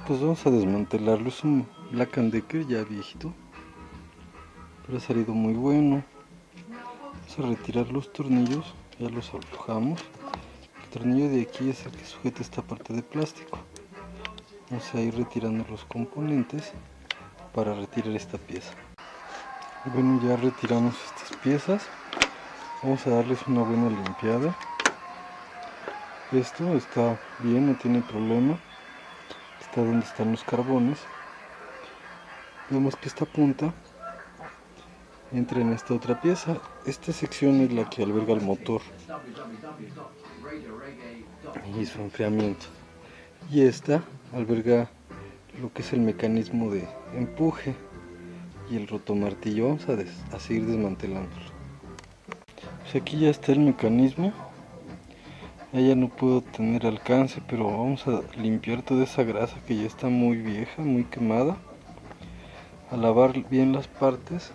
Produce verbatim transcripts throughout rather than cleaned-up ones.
Pues vamos a desmantelarlo. Es un Black and Decker ya viejito, pero ha salido muy bueno. Vamos a retirar los tornillos, ya los aflojamos. El tornillo de aquí es el que sujeta esta parte de plástico. Vamos a ir retirando los componentes para retirar esta pieza. Bueno, ya retiramos estas piezas. Vamos a darles una buena limpiada. Esto está bien, no tiene problema. Está donde están los carbones. Vemos que esta punta entra en esta otra pieza. Esta sección es la que alberga el motor y su enfriamiento, y esta alberga lo que es el mecanismo de empuje y el rotomartillo. Vamos a, des a seguir desmantelándolo. Pues aquí ya está el mecanismo. Ya no puedo tener alcance, pero vamos a limpiar toda esa grasa que ya está muy vieja, muy quemada. A lavar bien las partes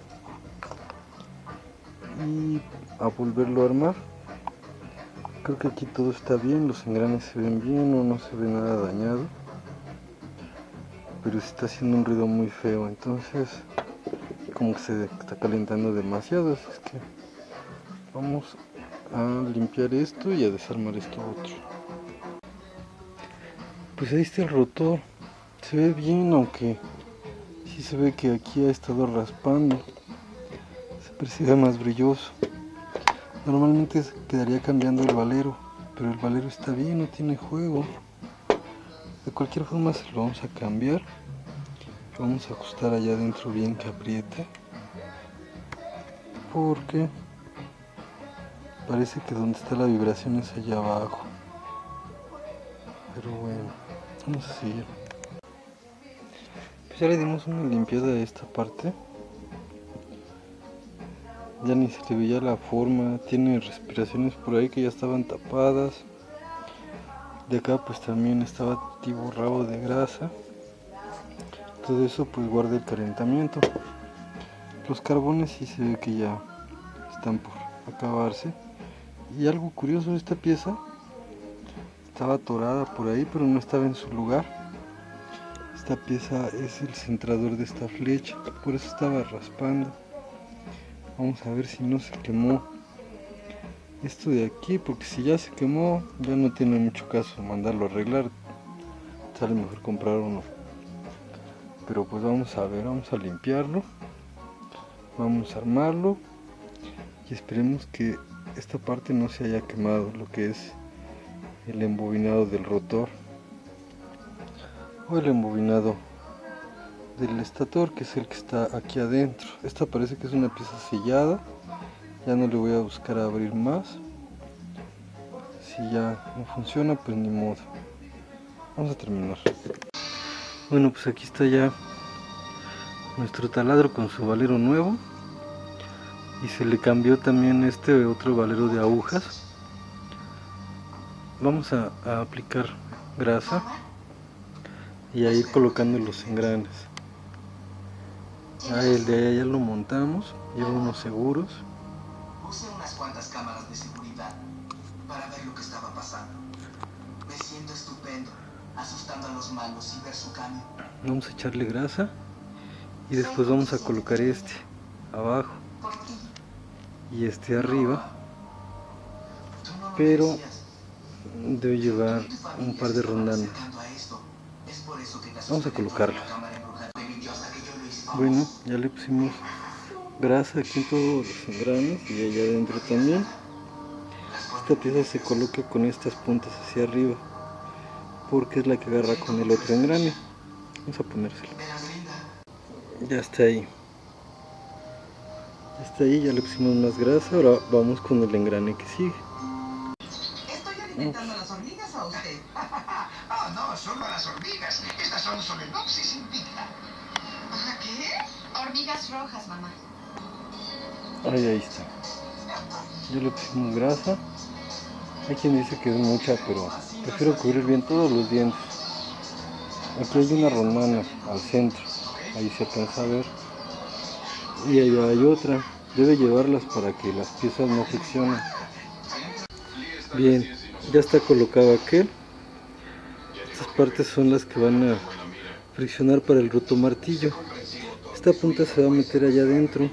y a volverlo a armar. Creo que aquí todo está bien, los engranes se ven bien, no, no se ve nada dañado, pero se está haciendo un ruido muy feo, entonces como que se está calentando demasiado, así es que vamos a limpiar esto y a desarmar esto otro. Pues ahí está el rotor, se ve bien, aunque sí se ve que aquí ha estado raspando, se percibe más brilloso. Normalmente quedaría cambiando el valero, pero el valero está bien, no tiene juego. De cualquier forma se lo vamos a cambiar. Vamos a ajustar allá adentro bien que apriete, porque parece que donde está la vibración es allá abajo. Pero bueno, vamos a seguir. Pues ya le dimos una limpiada a esta parte. Ya ni se le veía la forma, tiene respiraciones por ahí que ya estaban tapadas. De acá pues también estaba tiborrado de grasa. Todo eso pues guarda el calentamiento. Los carbones sí se ve que ya están por acabarse. Y algo curioso, esta pieza estaba atorada por ahí, pero no estaba en su lugar. Esta pieza es el centrador de esta flecha, por eso estaba raspando. Vamos a ver si no se quemó esto de aquí, porque si ya se quemó ya no tiene mucho caso mandarlo a arreglar, sale mejor comprar uno. Pero pues vamos a ver, vamos a limpiarlo, vamos a armarlo y esperemos que esta parte no se haya quemado, lo que es el embobinado del rotor o el embobinado del estator, que es el que está aquí adentro. Esta parece que es una pieza sellada, ya no le voy a buscar a abrir más. Si ya no funciona, pues ni modo, vamos a terminar. Bueno, pues aquí está ya nuestro taladro con su valero nuevo, y se le cambió también este otro valero de agujas. Vamos a, a aplicar grasa y a ir colocando los engranes. Ah, el de allá ya lo montamos, lleva unos seguros. Puse unas cuantas cámaras de seguridad para ver lo que estaba pasando. Me siento estupendo, asustando a los malos y ver su cambio. Vamos a echarle grasa y después vamos a colocar este abajo y este arriba, pero debe llevar un par de rondanas. Vamos a colocarlo. Bueno, ya le pusimos grasa aquí en todos los engranes y allá adentro también. Esta pieza se coloca con estas puntas hacia arriba, porque es la que agarra con el otro engrane. Vamos a ponérselo. Ya está ahí. Ya está ahí, ya le pusimos más grasa. Ahora vamos con el engrane que sigue. ¿Estoy alimentando a las hormigas o a usted? Ah, no, solo a las hormigas. Estas son Solenopsis invicta. ¿Qué? Hormigas rojas, mamá. Ahí, ahí está. Ya le pusimos grasa. Hay quien dice que es mucha, pero prefiero cubrir bien todos los dientes. Aquí hay una rondana al centro, ahí se alcanza a ver. Y allá hay otra. Debe llevarlas para que las piezas no friccionen. Bien, ya está colocado aquel. Estas partes son las que van a friccionar para el rotomartillo. Esta punta se va a meter allá adentro,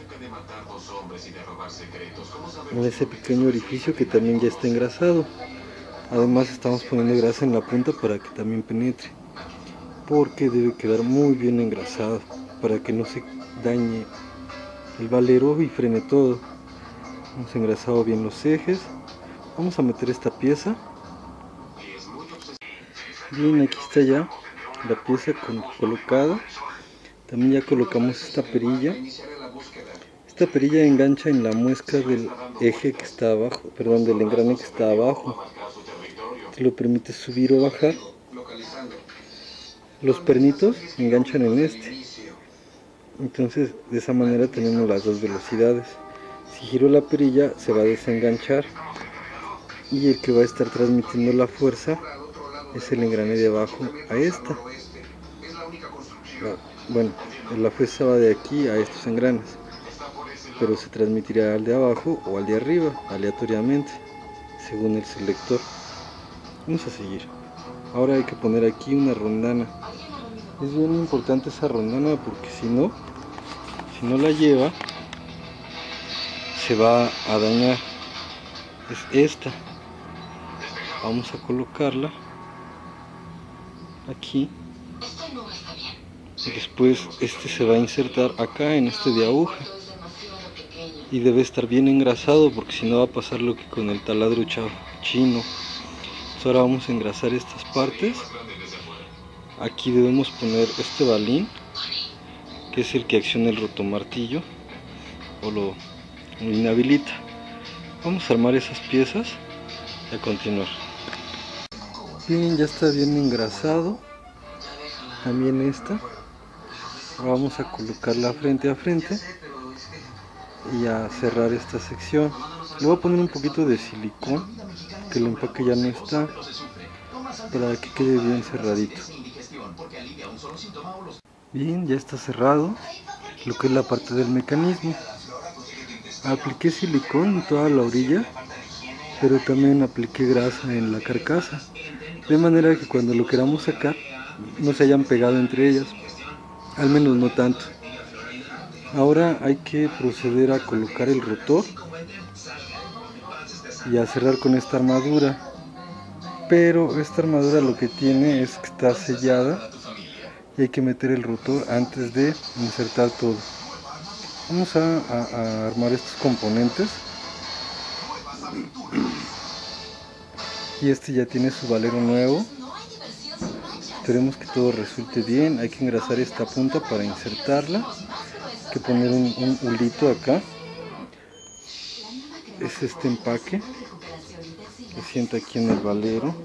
en ese pequeño orificio que también ya está engrasado. Además estamos poniendo grasa en la punta para que también penetre, porque debe quedar muy bien engrasado para que no se dañe el valero y frene todo. Hemos engrasado bien los ejes. Vamos a meter esta pieza. Bien, aquí está ya la pieza con, colocada. También ya colocamos esta perilla. Esta perilla engancha en la muesca del eje que está abajo, perdón, del engrane que está abajo, que lo permite subir o bajar. Los pernitos enganchan en este, entonces de esa manera tenemos las dos velocidades. Si giro la perilla se va a desenganchar y el que va a estar transmitiendo la fuerza es el engrane de abajo a esta. Bueno, la fuerza va de aquí a estos engranes, pero se transmitirá al de abajo o al de arriba aleatoriamente según el selector. Vamos a seguir. Ahora hay que poner aquí una rondana. Es bien importante esa rondana porque si no, si no la lleva, se va a dañar. Es esta. Vamos a colocarla aquí. Y después este se va a insertar acá en este de aguja. Y debe estar bien engrasado porque si no va a pasar lo que con el taladro chino. Entonces ahora vamos a engrasar estas partes. Aquí debemos poner este balín, que es el que acciona el rotomartillo o lo, lo inhabilita. Vamos a armar esas piezas y a continuar. Bien, ya está bien engrasado. También esta. Vamos a colocarla frente a frente y a cerrar esta sección. Le voy a poner un poquito de silicón, que el empaque ya no está, para que quede bien cerradito. Bien, ya está cerrado lo que es la parte del mecanismo. Apliqué silicón en toda la orilla, pero también apliqué grasa en la carcasa, de manera que cuando lo queramos sacar no se hayan pegado entre ellas, al menos no tanto. Ahora hay que proceder a colocar el rotor y a cerrar con esta armadura, pero esta armadura lo que tiene es que está sellada y hay que meter el rotor antes de insertar todo. Vamos a, a, a armar estos componentes y este ya tiene su valero nuevo. Esperemos que todo resulte bien. Hay que engrasar esta punta para insertarla. Hay que poner un, un hulito acá. Es este empaque que sienta aquí en el valero.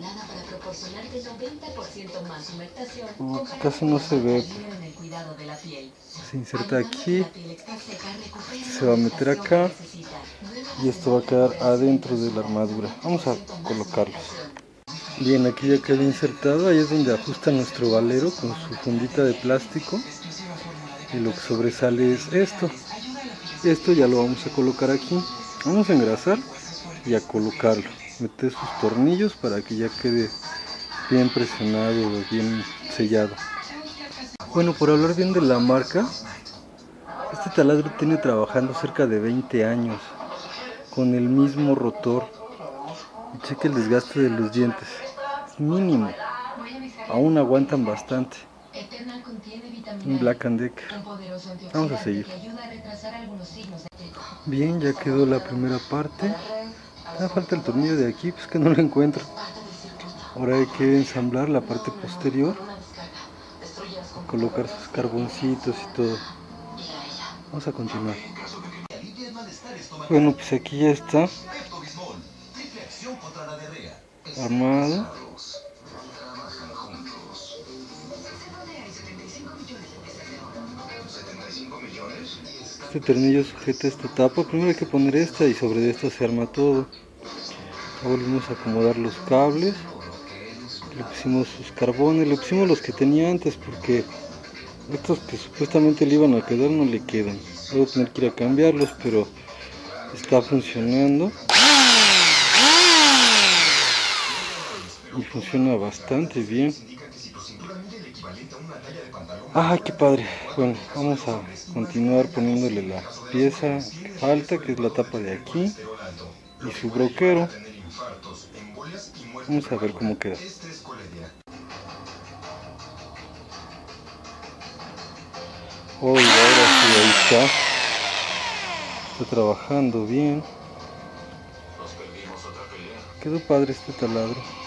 Oh, casi no se ve. Se inserta aquí, se va a meter acá y esto va a quedar adentro de la armadura. Vamos a colocarlos. Bien, aquí ya queda insertado. Ahí es donde ajusta nuestro valero con su fundita de plástico y lo que sobresale es esto. Esto ya lo vamos a colocar aquí. Vamos a engrasar y a colocarlo. Meter sus tornillos para que ya quede bien presionado, bien sellado. Bueno, por hablar bien de la marca, este taladro tiene trabajando cerca de veinte años con el mismo rotor. Y cheque el desgaste de los dientes, es mínimo, aún aguantan bastante. Un Black and Decker. Vamos a seguir. Bien, ya quedó la primera parte. Me falta el tornillo de aquí, pues que no lo encuentro. Ahora hay que ensamblar la parte posterior, colocar sus carboncitos y todo. Vamos a continuar. Bueno, pues aquí ya está armado. Este tornillo sujeta esta tapa. Primero hay que poner esta y sobre esta se arma todo. Volvemos a acomodar los cables. Le pusimos sus carbones, le pusimos los que tenía antes porque estos que supuestamente le iban a quedar no le quedan. Voy a tener que ir a cambiarlos, pero está funcionando y funciona bastante bien. Ah, qué padre. Bueno, vamos a continuar poniéndole la pieza que falta, que es la tapa de aquí, y su broquero. Vamos a ver cómo queda. Oh, ahora sí, ahí está. Está trabajando bien. Quedó padre este taladro.